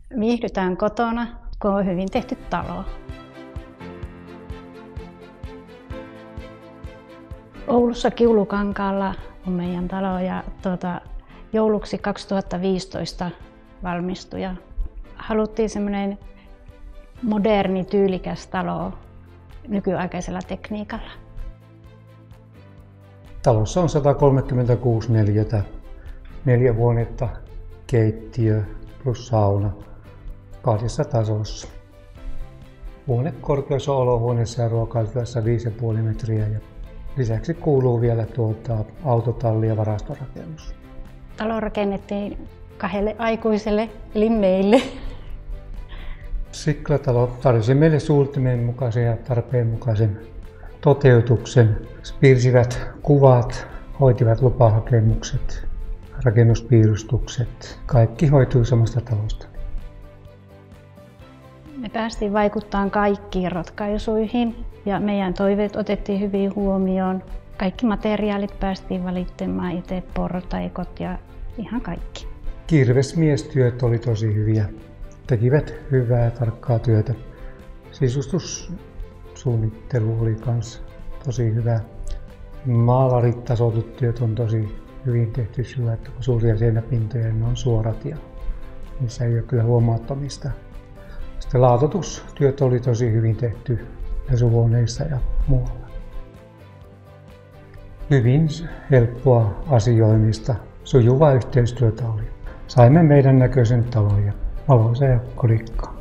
Viihdytään kotona, kun on hyvin tehty talo. Oulussa Kiulukankaalla on meidän talo ja jouluksi 2015 valmistui. Ja haluttiin semmoinen moderni, tyylikäs talo nykyaikaisella tekniikalla. Talossa on 136 neliötä, 4 huonetta, keittiö plus sauna 2 tasossa. Huonekorkeus on olohuoneessa ja ruokailutilassa 5,5 metriä ja lisäksi kuuluu vielä autotalli ja varastorakennus. Talo rakennettiin 2 aikuiselle eli meille. Siklatalo tarjosi meille suunnitelmien mukaisen ja tarpeen mukaisen toteutuksen. Piirsivät kuvat, hoitivat lupahakemukset, rakennuspiirustukset. Kaikki hoitui samasta talosta. Me päästiin vaikuttamaan kaikkiin ratkaisuihin ja meidän toiveet otettiin hyvin huomioon. Kaikki materiaalit päästiin valittamaan itse, portaikot ja ihan kaikki. Kirvesmiestyöt oli tosi hyviä. Tekivät hyvää ja tarkkaa työtä. Sisustussuunnittelu oli myös tosi hyvä. Maalarit tasoitut työt on tosi hyvin tehty sillä, että kun suuria seinäpintoja ne on suorat ja niissä ei ole kyllä huomauttamista. Sitten laatoitustyöt oli tosi hyvin tehty pesuhuoneissa ja muualla. Hyvin helppoa asioimista, sujuvaa yhteistyötä oli. Saimme meidän näköisen talon ja valoisa ja kodikkaan.